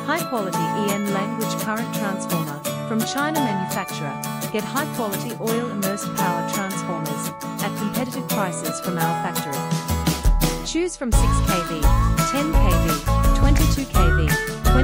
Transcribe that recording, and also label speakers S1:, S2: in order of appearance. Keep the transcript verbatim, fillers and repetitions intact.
S1: High-quality E N language current transformer from China manufacturer. Get high-quality oil immersed power transformers at competitive prices from our factory. Choose from six kilovolts, ten kilovolts, twenty-two kilovolts,